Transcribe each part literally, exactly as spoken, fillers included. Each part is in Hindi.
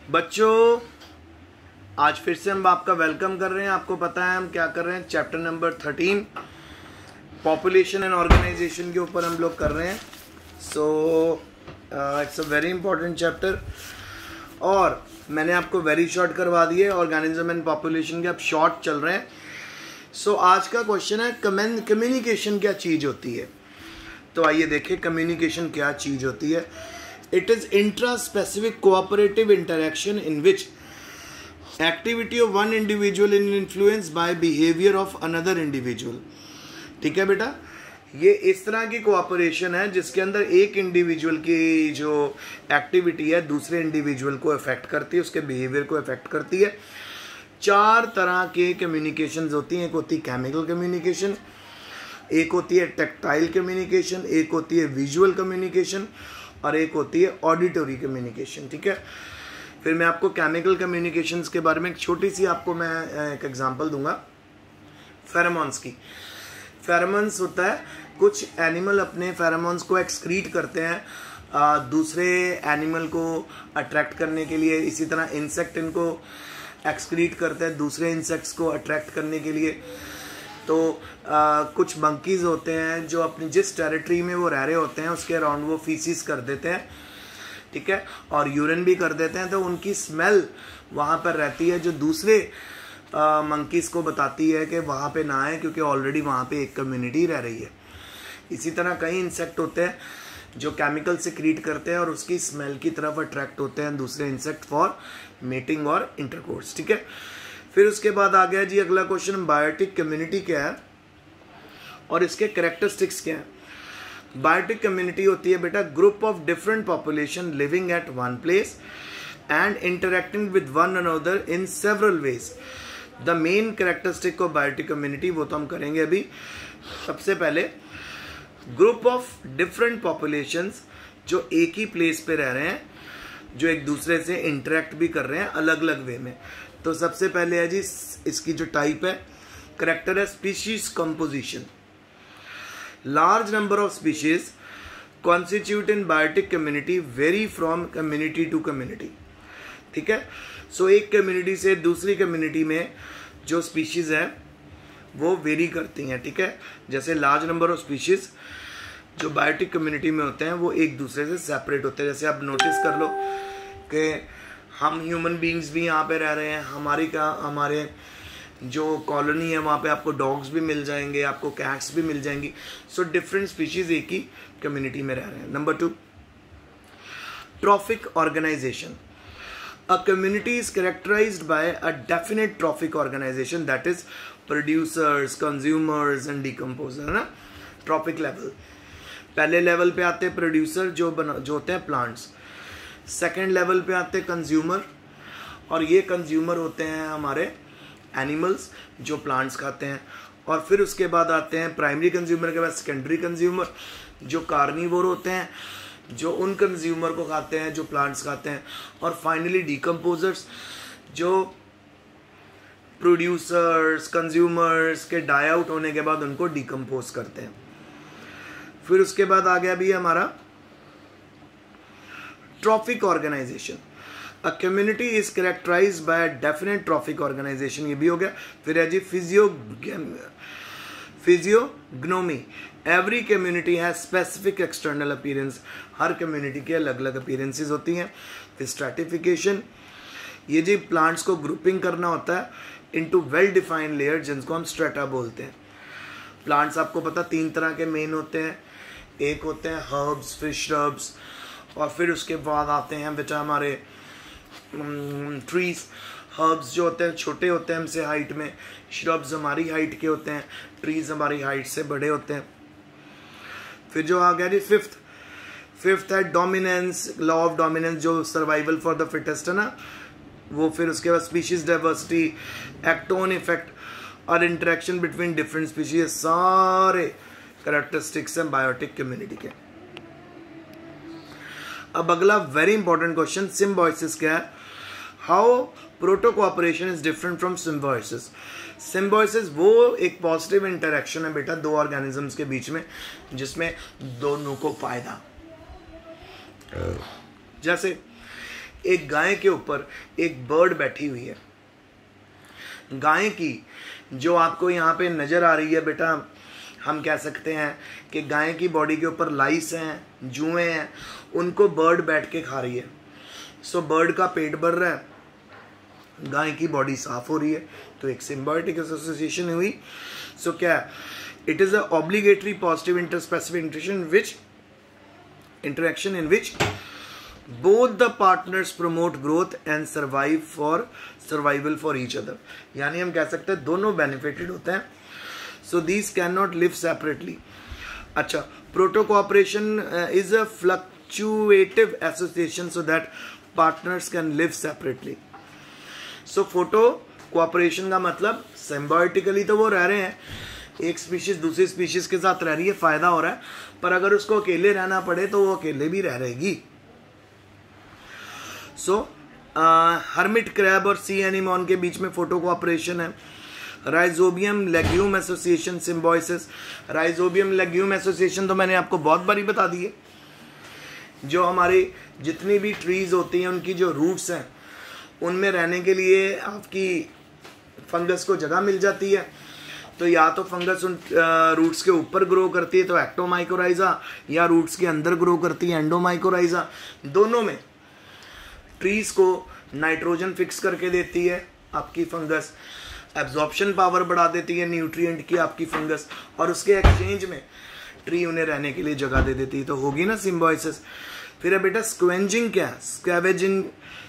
बच्चों आज फिर से हम आपका वेलकम कर रहे हैं। आपको पता है हम क्या कर रहे हैं, chapter number thirteen population and organisation के ऊपर हम लोग कर रहे हैं। So it's a very important chapter और मैंने आपको वेरी शॉर्ट करवा दिए। ऑर्गेनिज्म एंड पॉपुलेशन के अब शॉर्ट चल रहे हैं। सो so, आज का क्वेश्चन है कम्युनिकेशन क्या चीज़ होती है। तो आइए देखें कम्युनिकेशन क्या चीज़ होती है। It is intra-specific cooperative interaction in which activity of one individual is influenced by behavior of another individual। ठीक है बेटा, ये इस तरह की कोऑपरेशन है जिसके अंदर एक इंडिविजुअल की जो एक्टिविटी है दूसरे इंडिविजुअल को अफेक्ट करती है, उसके बिहेवियर को अफेक्ट करती है। चार तरह के कम्युनिकेशंस होती हैं। एक होती है केमिकल कम्युनिकेशन, एक होती है टेक्टाइल कम्युनिकेशन, एक होती है विजुअल कम्युनिकेशन और एक होती है ऑडिटरी कम्युनिकेशन। ठीक है, फिर मैं आपको केमिकल कम्युनिकेशंस के बारे में एक छोटी सी आपको मैं एक एग्जांपल दूंगा फेरोमोन्स की। फेरोमोन्स होता है, कुछ एनिमल अपने फेरोमोन्स को एक्सक्रीट करते हैं आ, दूसरे एनिमल को अट्रैक्ट करने के लिए। इसी तरह इंसेक्ट इनको एक्सक्रीट करते हैं दूसरे इंसेक्ट्स को अट्रैक्ट करने के लिए। तो आ, कुछ मंकीज़ होते हैं जो अपनी जिस टेरिटरी में वो रह रहे होते हैं उसके अराउंड वो फीसिस कर देते हैं, ठीक है, और यूरिन भी कर देते हैं। तो उनकी स्मेल वहाँ पर रहती है जो दूसरे मंकीज़ को बताती है कि वहाँ पे ना आए, क्योंकि ऑलरेडी वहाँ पे एक कम्युनिटी रह रही है। इसी तरह कई इंसेक्ट होते हैं जो केमिकल से क्रिएट करते हैं और उसकी स्मेल की तरफ अट्रैक्ट होते हैं दूसरे इंसेक्ट फॉर मेटिंग और इंटरकोर्स। ठीक है, फिर उसके बाद आ गया जी अगला क्वेश्चन, बायोटिक कम्युनिटी क्या है और इसके कैरेक्टरिस्टिक्स क्या है। बायोटिक कम्युनिटी होती है बेटा group of different population living at one place and interacting with one another in several ways. The main characteristic of biotic community वो तो हम करेंगे अभी। सबसे पहले ग्रुप ऑफ डिफरेंट पॉपुलेशंस जो एक ही प्लेस पे रह रहे हैं, जो एक दूसरे से इंटरेक्ट भी कर रहे हैं अलग अलग वे में। तो सबसे पहले है जी इसकी जो टाइप है, करेक्टर है species composition. Large number of species constitute in biotic community very from community to community. ठीक है, सो एक कम्युनिटी से दूसरी कम्युनिटी में जो स्पीशीज है वो वेरी करती हैं। ठीक है, जैसे लार्ज नंबर ऑफ स्पीशीज जो बायोटिक कम्युनिटी में होते हैं वो एक दूसरे से सेपरेट होते हैं। जैसे आप नोटिस कर लो कि हम ह्यूमन बीइंग्स भी यहाँ पे रह रहे हैं, हमारी का हमारे जो कॉलोनी है वहाँ पे आपको डॉग्स भी मिल जाएंगे, आपको कैट्स भी मिल जाएंगी। सो डिफरेंट स्पीशीज एक ही कम्युनिटी में रह रहे हैं। Number two, trophic organisation. A community is characterised by a definite trophic organisation that is producers, consumers and decomposer. है ना, ट्रॉफिक लेवल। पहले लेवल पे आते हैं प्रोड्यूसर जो बना जो होते हैं प्लांट्स। सेकेंड लेवल पे आते हैं कंज्यूमर, और ये कंज्यूमर होते हैं हमारे एनिमल्स जो प्लांट्स खाते हैं। और फिर उसके बाद आते हैं प्राइमरी कंज्यूमर के बाद सेकेंडरी कंज्यूमर जो कार्निवोर होते हैं, जो उन कंज्यूमर को खाते हैं जो प्लांट्स खाते हैं। और फाइनली डिकम्पोजर्स जो प्रोड्यूसर्स कंज्यूमर्स के डाई आउट होने के बाद उनको डिकम्पोज करते हैं। फिर उसके बाद आ गया भी हमारा trophic organisation. A community is characterised by a definite trophic organisation, ये भी हो गया। फिर है जी physio physiognomy. Every community has specific external appearance. हर कम्युनिटी के अलग अलग अपीयरेंसेस होती हैं। फिर स्ट्रैटिफिकेशन, ये जी प्लांट्स को ग्रुपिंग करना होता है इनटू वेल डिफाइंड लेयर जिनको हम स्ट्रेटा बोलते हैं। प्लांट्स आपको पता तीन तरह के मेन होते हैं, एक होते हैं हर्ब्स, फिर श्रब्स, और फिर उसके बाद आते हैं बेटा हमारे ट्रीज। हर्ब्स जो होते हैं छोटे होते हैं हमसे हाइट में, श्रब्स हमारी हाइट के होते हैं, ट्रीज हमारी हाइट से बड़े होते हैं। फिर जो आ गया जी फिफ्थ फिफ्थ है डोमिनेंस, लॉ ऑफ डोमिनेंस जो सर्वाइवल फॉर द फिटेस्ट है ना वो। फिर उसके बाद स्पीशीज डाइवर्सिटी, एक्टोन इफेक्ट और इंटरेक्शन बिटवीन डिफरेंट स्पीशीज, सारे कैरेक्टरिस्टिक्स हैं बायोटिक कम्युनिटी के। अब अगला वेरी इंपॉर्टेंट क्वेश्चन, सिम्बायोसिस क्या है। How proto cooperation is different from symbiosis. Symbiosis वो एक पॉजिटिव इंटरेक्शन है बेटा दो ऑर्गेनिजम्स के बीच में जिसमें दोनों को फायदा। जैसे एक गाय के ऊपर एक बर्ड बैठी हुई है। गाय की जो आपको यहाँ पे नज़र आ रही है बेटा, हम कह सकते हैं कि गाय की बॉडी के ऊपर लाइस हैं, जुएँ हैं, उनको बर्ड बैठ के खा रही है। सो बर्ड का पेट भर रहा है, गाय की बॉडी साफ हो रही है, तो एक सिम्बायोटिक एसोसिएशन हुई। सो क्या है, it is a obligatory positive interspecific interaction which interaction in which both the partners promote growth and survive for survival for each other। यानी हम कह सकते हैं दोनों benefited होते हैं। so these cannot live separately। अच्छा, proto cooperation uh, is a fluctuative association so that partners can live separately। so photo cooperation का मतलब symbiotically तो वो रह रहे हैं, एक स्पीशीज दूसरी स्पीशीज के साथ रह रही है, फायदा हो रहा है, पर अगर उसको अकेले रहना पड़े तो वो अकेले भी रह रहेगी। सो हर्मिट क्रैब और सी एनीमोन के बीच में फोटो कोऑपरेशन है। Rhizobium legume association symbiosis. Rhizobium legume association तो मैंने आपको बहुत बारी बता दी है। जो हमारी जितनी भी ट्रीज होती हैं उनकी जो रूट्स हैं उनमें रहने के लिए आपकी फंगस को जगह मिल जाती है। तो या तो फंगस उन रूट्स के ऊपर ग्रो करती है तो एक्टोमाइकोराइजा, या रूट्स के अंदर ग्रो करती है एंडोमाइकोराइजा। दोनों में ट्रीज को नाइट्रोजन फिक्स करके देती है आपकी फंगस, एब्जॉर्प्शन पावर बढ़ा देती है न्यूट्रिएंट की आपकी फंगस, और उसके एक्सचेंज में ट्री उन्हें रहने के लिए जगह दे देती है। तो होगी ना सिम्बोइसिस। फिर है बेटा स्क्वेंजिंग क्या है, स्क्वेवेजिंग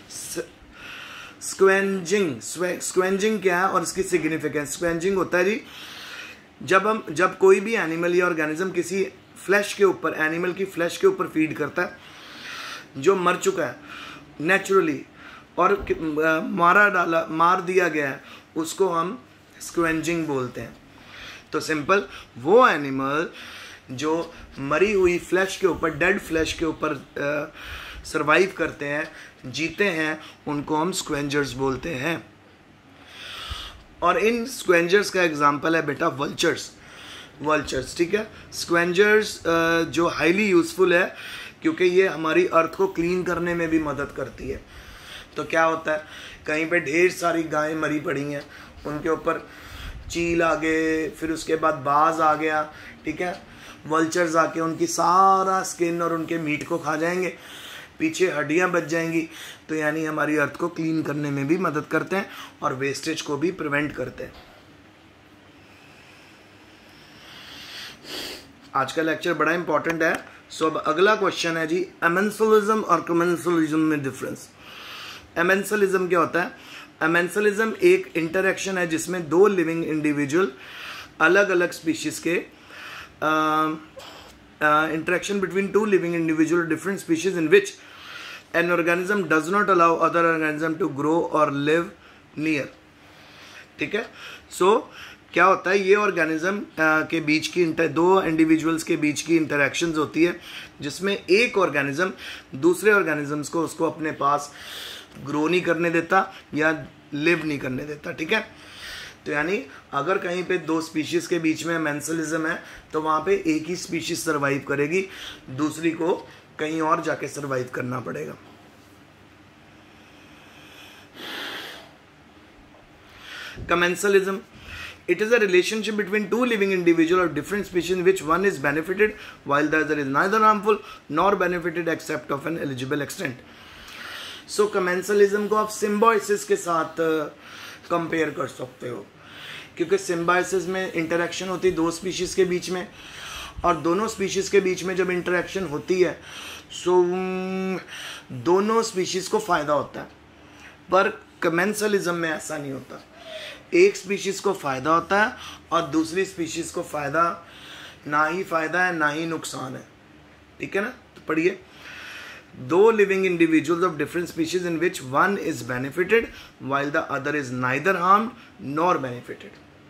स्क्वेंजिंग स्क्वेंजिंग क्या है और इसकी सिग्निफिकेंस। स्क्वेंजिंग होता है जी जब हम जब कोई भी एनिमल या ऑर्गेनिज्म किसी फ्लैश के ऊपर, एनिमल की फ्लैश के ऊपर फीड करता है जो मर चुका है नेचुरली और मारा डाला मार दिया गया है, उसको हम स्क्वेंजिंग बोलते हैं। तो सिंपल, वो एनिमल जो मरी हुई फ्लैश के ऊपर, डेड फ्लैश के ऊपर सरवाइव करते हैं, जीते हैं, उनको हम स्क्वेंजर्स बोलते हैं। और इन स्क्वेंजर्स का एग्जांपल है बेटा वल्चर्स। वल्चर्स ठीक है, स्क्वेंजर्स जो हाईली यूजफुल है क्योंकि ये हमारी अर्थ को क्लीन करने में भी मदद करती है। तो क्या होता है, कहीं पे ढेर सारी गायें मरी पड़ी हैं, उनके ऊपर चील आ गए, फिर उसके बाद बाज आ गया, ठीक है, वल्चर्स आके उनकी सारा स्किन और उनके मीट को खा जाएंगे, पीछे हड्डियां बच जाएंगी। तो यानी हमारी अर्थ को क्लीन करने में भी मदद करते हैं और वेस्टेज को भी प्रिवेंट करते हैं। आज का लेक्चर बड़ा इंपॉर्टेंट है। सो अब अगला क्वेश्चन है जी, एमेंसलिज्म और कमेंसलिज्म में डिफरेंस। एमेंसलिज्म क्या होता है? एमेंसलिज्म एक इंटरेक्शन है जिसमें दो लिविंग इंडिविजुअल अलग अलग स्पीशीज के interaction between two living individual different species in which an organism does not allow other organism to grow और लिव नियर। ठीक है, सो so, क्या होता है, ये ऑर्गेनिज्म के बीच की दो इंडिविजुअल्स के बीच की इंटरेक्शंस होती है जिसमें एक ऑर्गेनिज्म दूसरे ऑर्गेनिजम्स को उसको अपने पास ग्रो नहीं करने देता या लिव नहीं करने देता। ठीक है, तो यानी अगर कहीं पे दो स्पीशीज के बीच में मेंसलिज्म है तो वहां पे एक ही स्पीशीज सरवाइव करेगी, दूसरी को कहीं और जाके सरवाइव करना पड़ेगा। Commensalism, it is a relationship between two living individuals of different species in which one is benefited while the other is neither harmful nor benefited except of an eligible extent. So commensalism को आप symbiosis के साथ कंपेयर uh, कर सकते हो, क्योंकि symbiosis में इंटरेक्शन होती है दो स्पीशीज के बीच में, और दोनों स्पीशीज के बीच में जब इंटरेक्शन होती है सो so, दोनों स्पीशीज को फायदा होता है। पर commensalism में ऐसा नहीं होता, एक स्पीशीज को फायदा होता है और दूसरी स्पीशीज को फायदा ना ही फायदा है ना ही नुकसान है। ठीक है ना, तो पढ़िए, दो living individuals of different species in which one is benefited while the other is neither harmed nor benefited.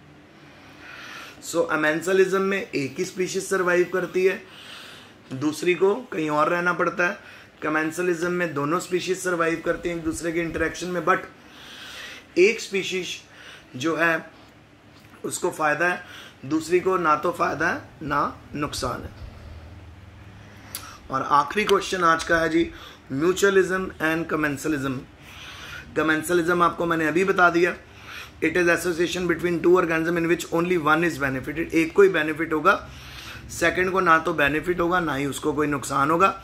So amensalism में एक ही स्पीशीज सर्वाइव करती है, दूसरी को कहीं और रहना पड़ता है। कमेंसलिज्म में दोनों स्पीशीज सर्वाइव करती हैं एक दूसरे के इंटरेक्शन में, बट एक स्पीशीज जो है उसको फायदा है, दूसरी को ना तो फायदा है ना नुकसान है। और आखिरी क्वेश्चन आज का है जी, म्यूचुअलिज्म एंड कमेंसलिज्म। कमेंसलिज्म आपको मैंने अभी बता दिया, it is association between two organism in which only one is benefited. एक को ही बेनिफिट होगा, सेकंड को ना तो बेनिफिट होगा ना ही उसको कोई नुकसान होगा।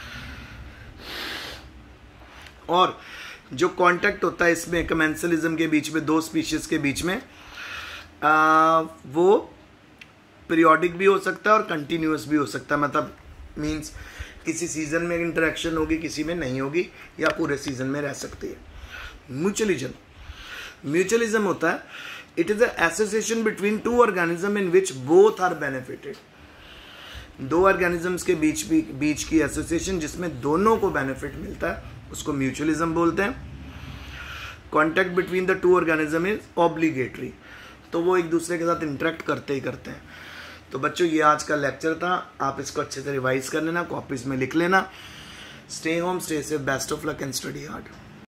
और जो कांटेक्ट होता है इसमें कमेंसलिज्म के बीच में, दो स्पीशीज के बीच में, आ, वो पीरियोडिक भी हो सकता है और कंटिन्यूस भी हो सकता है। मतलब मींस किसी सीजन में इंटरेक्शन होगी, किसी में नहीं होगी, या पूरे सीजन में रह सकती है। म्यूचुअलिज्म म्यूचुअलिज्म होता है, it is a association between two organism in which both are benefited. दो ऑर्गेनिजम्स के बीच भी बीच की एसोसिएशन जिसमें दोनों को बेनिफिट मिलता है उसको म्यूचुअलिज्म बोलते हैं। Contact between the two organism is obligatory, तो वो एक दूसरे के साथ इंटरेक्ट करते ही करते हैं। तो बच्चों ये आज का लेक्चर था, आप इसको अच्छे से रिवाइज कर लेना, कॉपीज में लिख लेना। Stay home, stay safe, best of luck and study hard.